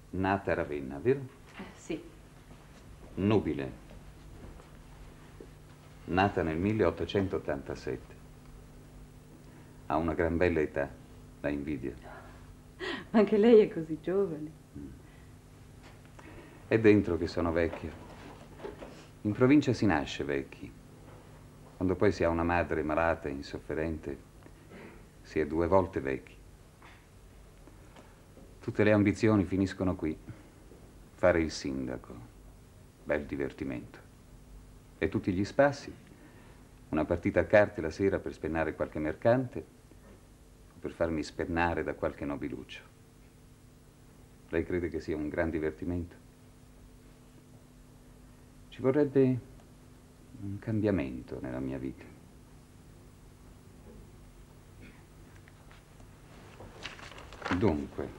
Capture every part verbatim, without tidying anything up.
nata a Ravenna, vero? Eh, sì. Nubile, nata nel milleottocentottantasette. Ha una gran bella età, la invidia. Anche lei è così giovane. Mm. È dentro che sono vecchio. In provincia si nasce vecchi. Quando poi si ha una madre malata e insofferente, si è due volte vecchi. Tutte le ambizioni finiscono qui. Fare il sindaco, bel divertimento. E tutti gli spassi, una partita a carte la sera per spennare qualche mercante o per farmi spennare da qualche nobiluccio. Lei crede che sia un gran divertimento? Ci vorrebbe un cambiamento nella mia vita. Dunque,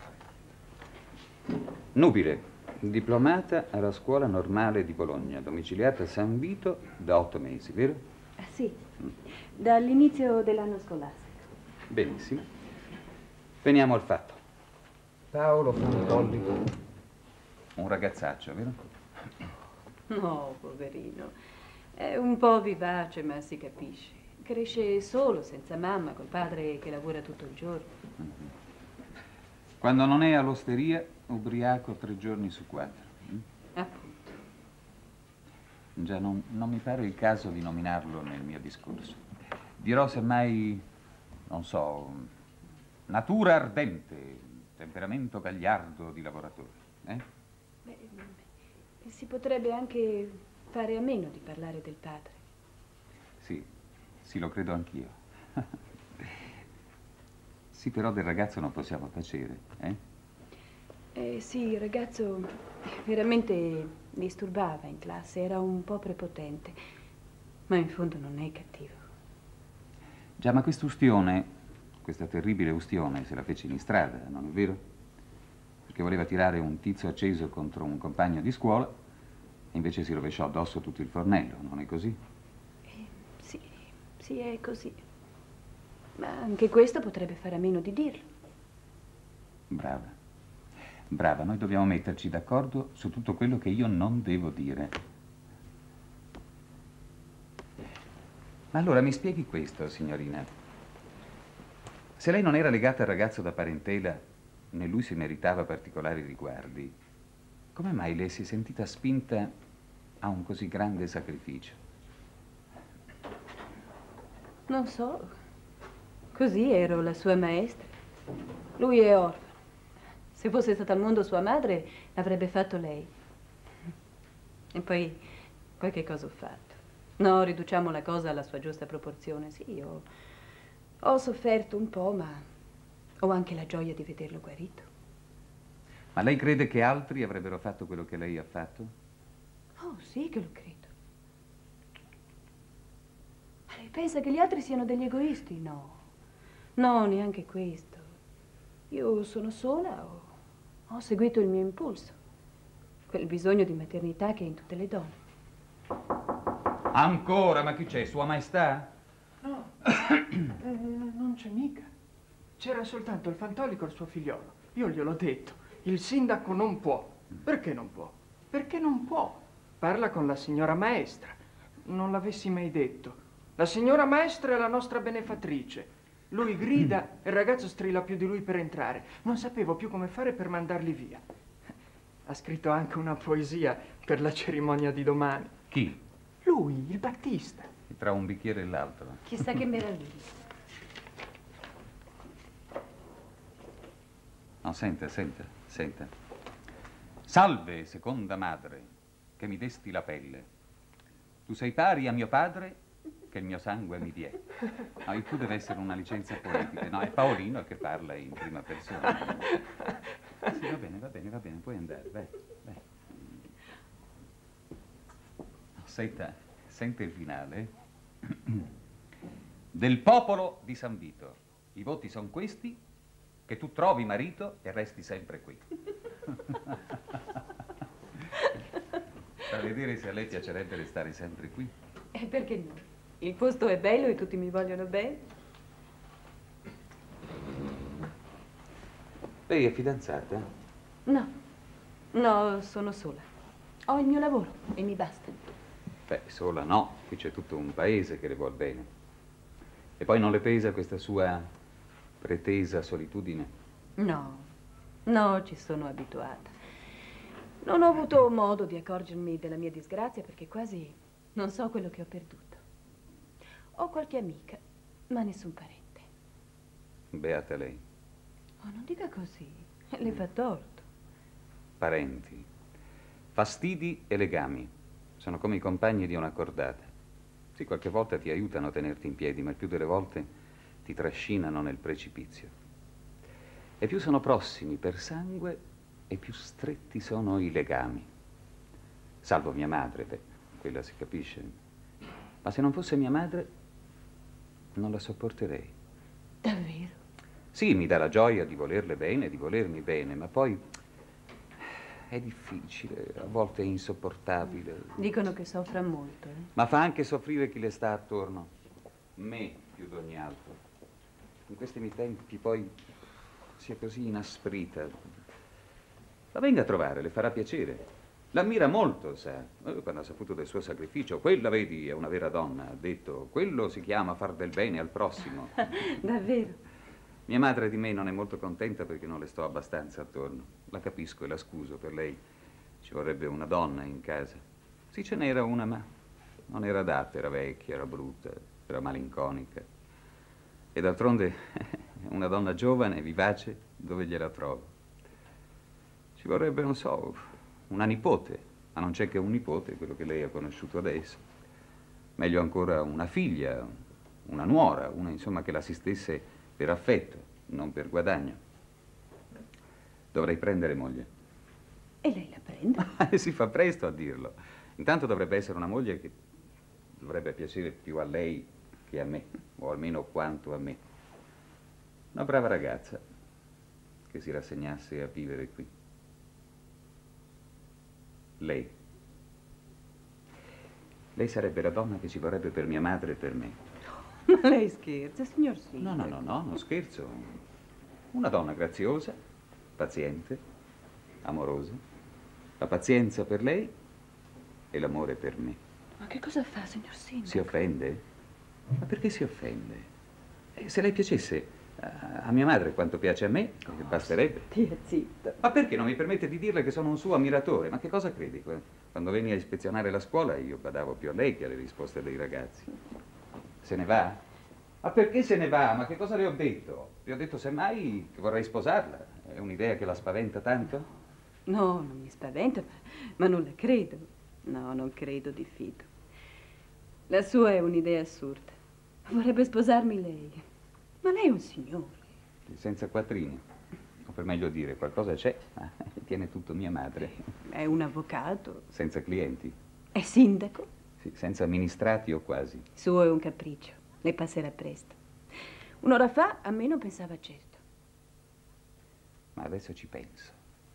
Nubile, diplomata alla Scuola Normale di Bologna, domiciliata a San Vito da otto mesi, vero? Ah, sì, dall'inizio dell'anno scolastico. Benissimo. Veniamo al fatto. Paolo Fantolli, un ragazzaccio, vero? No, poverino. È un po' vivace, ma si capisce. Cresce solo, senza mamma, col padre che lavora tutto il giorno. Mm-hmm. Quando non è all'osteria, ubriaco tre giorni su quattro. Mm? Appunto. Già, non, non mi pare il caso di nominarlo nel mio discorso. Dirò semmai, non so, natura ardente, temperamento gagliardo di lavoratore. Eh? Beh, si potrebbe anche fare a meno di parlare del padre. Sì, sì, lo credo anch'io. Sì, però del ragazzo non possiamo tacere, eh? Eh sì, il ragazzo veramente disturbava in classe, era un po' prepotente, ma in fondo non è cattivo. Già, ma quest'ustione, questa terribile ustione, se la fece in strada, non è vero? Perché voleva tirare un tizio acceso contro un compagno di scuola e invece si rovesciò addosso tutto il fornello, non è così? Eh, sì, sì, è così. Ma anche questo potrebbe fare a meno di dirlo. Brava. Brava, noi dobbiamo metterci d'accordo su tutto quello che io non devo dire. Ma allora mi spieghi questo, signorina. Se lei non era legata al ragazzo da parentela, né lui si meritava particolari riguardi, come mai lei si è sentita spinta a un così grande sacrificio? Non so. Così ero la sua maestra. Lui è orfano. Se fosse stata al mondo sua madre, l'avrebbe fatto lei. E poi, poi che cosa ho fatto? No, riduciamo la cosa alla sua giusta proporzione. Sì, ho, ho sofferto un po', ma ho anche la gioia di vederlo guarito. Ma lei crede che altri avrebbero fatto quello che lei ha fatto? Oh, sì che lo credo. Ma lei pensa che gli altri siano degli egoisti? No. No, neanche questo. Io sono sola, ho, ho seguito il mio impulso. Quel bisogno di maternità che è in tutte le donne. Ancora? Ma chi c'è? Sua Maestà? No, eh, non c'è mica. C'era soltanto il Fantolli col suo figliolo. Io gliel'ho detto, il sindaco non può. Perché non può? Perché non può. Parla con la signora maestra. Non l'avessi mai detto. La signora maestra è la nostra benefattrice. Lui grida e il ragazzo strilla più di lui per entrare. Non sapevo più come fare per mandarli via. Ha scritto anche una poesia per la cerimonia di domani. Chi? Lui, il Battista. Tra un bicchiere e l'altro. Chissà che meraviglia. No, senta, senta, senta. Salve, seconda madre, che mi desti la pelle. Tu sei pari a mio padre, che il mio sangue mi die. No, il tu deve essere una licenza poetica. No, è Paolino che parla in prima persona. Sì, va bene, va bene, va bene, puoi andare, vai, vai. No, senta, sente il finale. Del popolo di San Vito. I voti sono questi, che tu trovi marito e resti sempre qui. Per vedere se a lei piacerebbe restare sempre qui. E perché no? Il posto è bello e tutti mi vogliono bene. Lei è fidanzata? No. No, sono sola. Ho il mio lavoro e mi basta. Beh, sola no, qui c'è tutto un paese che le vuol bene. E poi non le pesa questa sua pretesa solitudine? No, no, ci sono abituata. Non ho avuto modo di accorgermi della mia disgrazia perché quasi non so quello che ho perduto. Ho qualche amica, ma nessun parente. Beata lei. Oh, non dica così, le fa torto. Parenti, fastidi e legami sono come i compagni di una cordata. Sì, qualche volta ti aiutano a tenerti in piedi, ma il più delle volte ti trascinano nel precipizio. E più sono prossimi per sangue e più stretti sono i legami. Salvo mia madre, beh, quella si capisce. Ma se non fosse mia madre, non la sopporterei. Davvero? Sì, mi dà la gioia di volerle bene, di volermi bene, ma poi è difficile, a volte è insopportabile. Dicono che soffra molto, eh? Ma fa anche soffrire chi le sta attorno. Me più di ogni altro. In questi miei tempi poi si è così inasprita. La venga a trovare, le farà piacere. L'ammira molto, sa. Quando ha saputo del suo sacrificio, quella, vedi, è una vera donna. Ha detto, quello si chiama far del bene al prossimo. Davvero? Mia madre di me non è molto contenta perché non le sto abbastanza attorno. La capisco e la scuso, per lei ci vorrebbe una donna in casa. Sì, ce n'era una, ma non era adatta, era vecchia, era brutta, era malinconica. E d'altronde una donna giovane, vivace, dove gliela trovo? Ci vorrebbe, non so, una nipote, ma non c'è che un nipote, quello che lei ha conosciuto adesso. Meglio ancora una figlia, una nuora, una insomma che l'assistesse per affetto, non per guadagno. Dovrei prendere moglie. E lei la prende? Si fa presto a dirlo. Intanto dovrebbe essere una moglie che dovrebbe piacere più a lei che a me, o almeno quanto a me. Una brava ragazza che si rassegnasse a vivere qui. Lei. Lei sarebbe la donna che ci vorrebbe per mia madre e per me. Ma lei scherza, signor Sindaco? No, no, no, no, non scherzo. Una donna graziosa, paziente, amorosa. La pazienza per lei e l'amore per me. Ma che cosa fa, signor Sindaco? Si offende? Ma perché si offende? Eh, se lei piacesse a, a mia madre quanto piace a me, oh, basterebbe. Stia zitto. Ma perché non mi permette di dirle che sono un suo ammiratore? Ma che cosa credi? Quando venni a ispezionare la scuola io badavo più a lei che alle risposte dei ragazzi. Se ne va? Ma perché se ne va? Ma che cosa le ho detto? Le ho detto semmai che vorrei sposarla. È un'idea che la spaventa tanto? No, non mi spaventa, ma non la credo. No, non credo di fido. La sua è un'idea assurda. Vorrebbe sposarmi lei. Ma lei è un signore. Senza quattrini. O per meglio dire, qualcosa c'è, ma tiene tutto mia madre. È un avvocato. Senza clienti. È sindaco. Sì, senza amministrati o quasi. Suo è un capriccio. Le passerà presto. Un'ora fa a me non pensava certo. Ma adesso ci penso.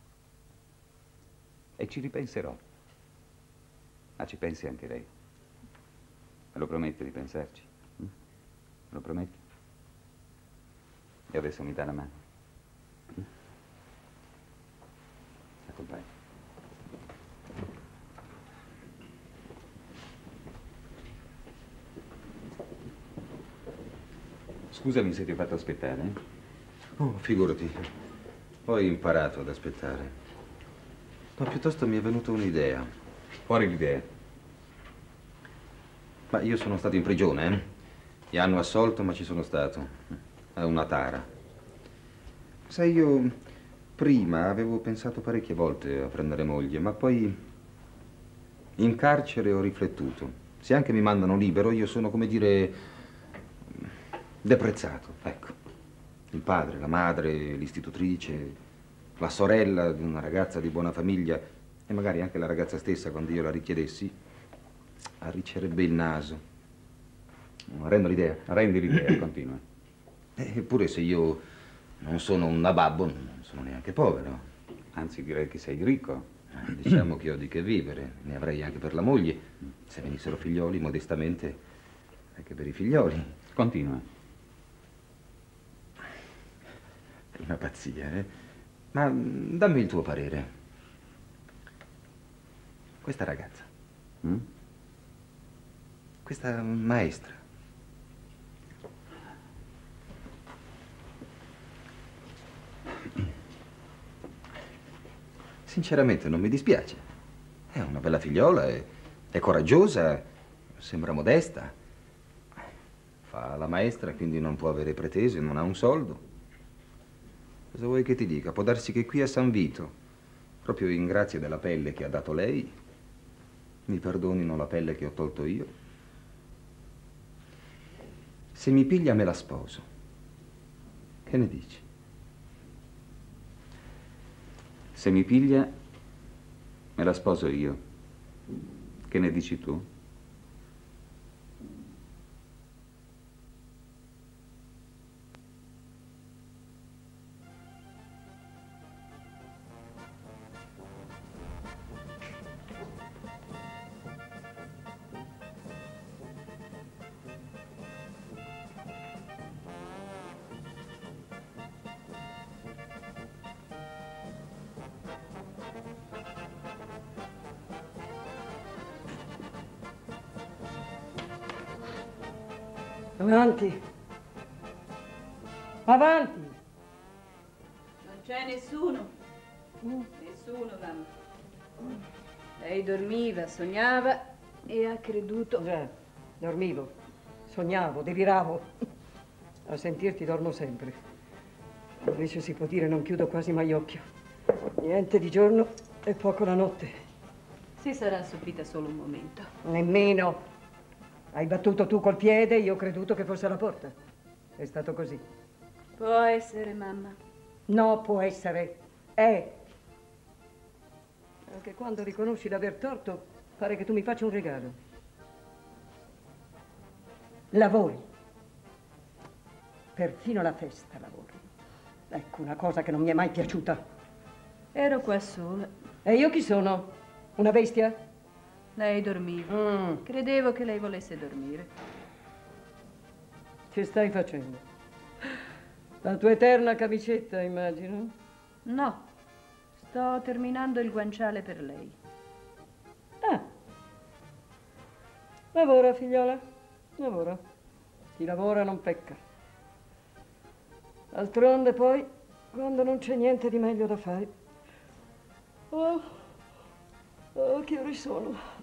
E ci ripenserò. Ma ci pensi anche lei? Me lo promette di pensarci? Me lo promette? E adesso mi dà la mano. Accompagni. Scusami se ti ho fatto aspettare. Eh? Oh, figurati. Ho imparato ad aspettare. Ma piuttosto mi è venuta un'idea. Fuori l'idea. Ma io sono stato in prigione, eh? Mi hanno assolto, ma ci sono stato. È una tara. Sai, io prima avevo pensato parecchie volte a prendere moglie, ma poi in carcere ho riflettuto. Se anche mi mandano libero, io sono, come dire, deprezzato, ecco. Il padre, la madre, l'istitutrice, la sorella di una ragazza di buona famiglia e magari anche la ragazza stessa, quando io la richiedessi, arriccerebbe il naso. Rendo l'idea? Rendi l'idea, continua. Eppure se io non sono un nababbo, non sono neanche povero. Anzi, direi che sei ricco. Diciamo che ho di che vivere, ne avrei anche per la moglie. Se venissero figlioli, modestamente, anche per i figlioli. Continua. È una pazzia, eh? Ma dammi il tuo parere. Questa ragazza, Mm? questa maestra. Sinceramente non mi dispiace. È una bella figliola, è, è coraggiosa, sembra modesta. Fa la maestra, quindi non può avere pretese, non ha un soldo. Cosa vuoi che ti dica? Può darsi che qui a San Vito, proprio in grazia della pelle che ha dato lei, mi perdonino la pelle che ho tolto io. Se mi piglia me la sposo. Che ne dici? Se mi piglia, me la sposo io. Che ne dici tu? Avanti. Avanti. Non c'è nessuno. Nessuno, mamma. Lei dormiva, sognava e ha creduto. Già, dormivo, sognavo, deliravo. A sentirti dormo sempre. Invece si può dire non chiudo quasi mai occhio. Niente di giorno e poco la notte. Si sarà assopita solo un momento. Nemmeno. Hai battuto tu col piede, io ho creduto che fosse la porta. È stato così. Può essere, mamma. No, può essere. È. Anche quando riconosci d'aver torto, pare che tu mi faccia un regalo. Lavori. Perfino la festa lavori. Ecco, una cosa che non mi è mai piaciuta. Ero qua sola. E io chi sono? Una bestia? Lei dormiva. Mm. Credevo che lei volesse dormire. Che stai facendo? La tua eterna camicetta, immagino? No, sto terminando il guanciale per lei. Ah. Lavora, figliola. Lavora. Chi lavora non pecca. D'altronde poi, quando non c'è niente di meglio da fare. Oh, oh, che ore sono?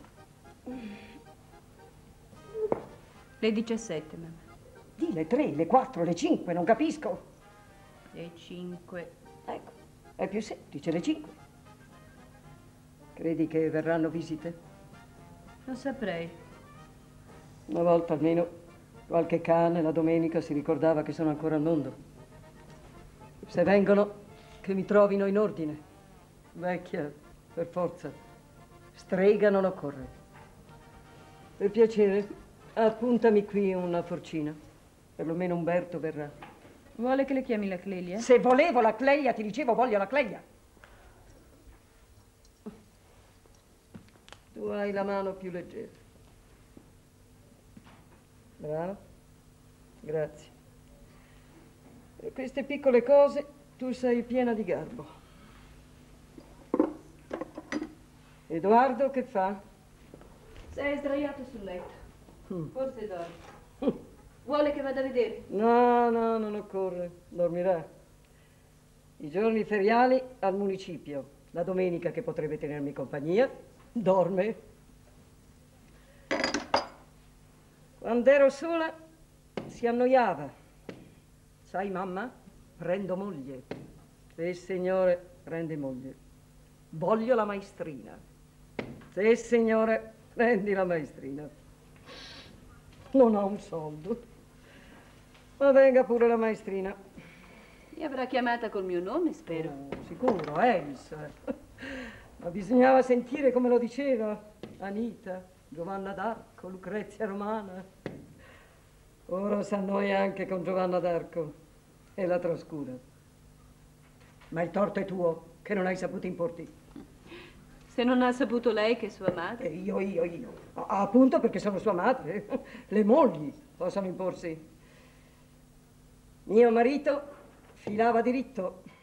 Le diciassette, mamma. Di le tre, le quattro, le cinque, non capisco. Le cinque. Ecco, è più semplice, le cinque. Credi che verranno visite? Non saprei. Una volta almeno qualche cane la domenica si ricordava che sono ancora al mondo. Se vengono, che mi trovino in ordine. Vecchia, per forza. Strega non occorre. Per piacere, appuntami qui una forcina. Perlomeno Umberto verrà. Vuole che le chiami la Clelia? Se volevo la Clelia, ti dicevo voglio la Clelia. Tu hai la mano più leggera. Bravo. Grazie. Per queste piccole cose tu sei piena di garbo. Edoardo che fa? Sei sdraiato sul letto. Mm. Forse dorme. Vuole che vada a vedere? No, no, non occorre. Dormirà. I giorni feriali al municipio. La domenica che potrebbe tenermi compagnia, dorme. Quando ero sola si annoiava. Sai, mamma, prendo moglie. Sì, signore, prende moglie. Voglio la maestrina. Sì, signore, prendi la maestrina. Non ho un soldo. Ma venga pure la maestrina. Mi avrà chiamata col mio nome, spero. Oh, sicuro, Elsa. Ma bisognava sentire come lo diceva. Anita, Giovanna d'Arco, Lucrezia Romana. Ora s'annoia anche con Giovanna d'Arco e la trascura. Ma il torto è tuo, che non hai saputo importi. Se non ha saputo lei che è sua madre. E io, io, io. A- appunto perché sono sua madre. Le mogli possono imporsi. Mio marito filava diritto.